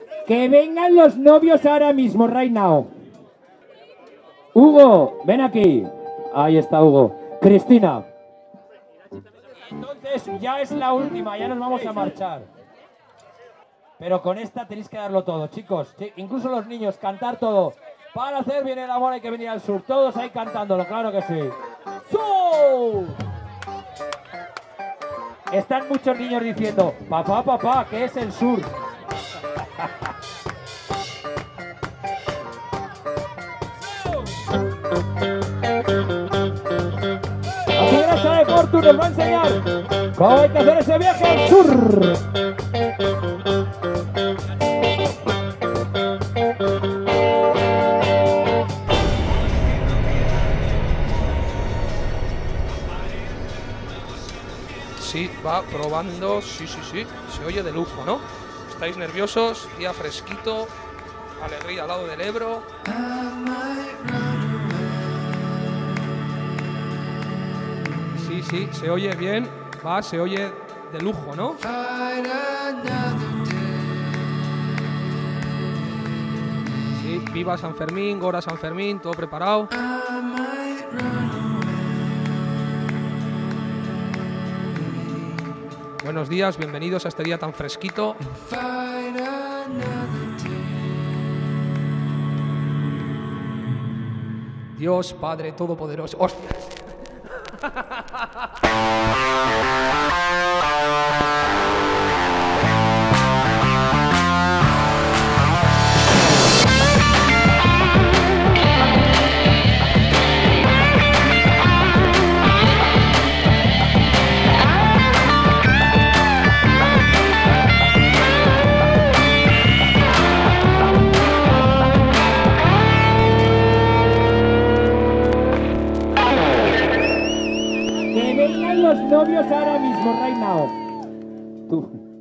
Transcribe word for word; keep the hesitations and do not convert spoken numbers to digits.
Que vengan los novios ahora mismo, right now. Hugo, ven aquí. Ahí está Hugo. Cristina. Entonces ya es la última, ya nos vamos a marchar. Pero con esta tenéis que darlo todo, chicos. Incluso los niños, cantar todo. Para hacer bien el amor hay que venir al sur. Todos ahí cantándolo, claro que sí. ¡Sur! Están muchos niños diciendo, papá, papá, ¿qué es el sur? Aquí Grasa de Portu nos va a enseñar cómo hay que hacer ese viaje al sur. Sí, va probando, sí, sí, sí, se oye de lujo, ¿no? ¿Estáis nerviosos? Día fresquito, alegría al lado del Ebro. Sí, sí, se oye bien, va, se oye de lujo, ¿no? Sí, viva San Fermín, Gora San Fermín, todo preparado. Buenos días, bienvenidos a este día tan fresquito. Dios Padre Todopoderoso. ¡Hostias! Los novios ahora mismo, right now. Tú.